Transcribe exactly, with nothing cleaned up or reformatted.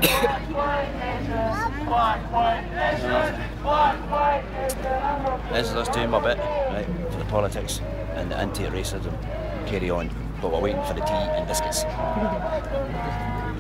This is us doing my bit, right, for the politics and the anti-racism. Carry on, but we're waiting for the tea and biscuits.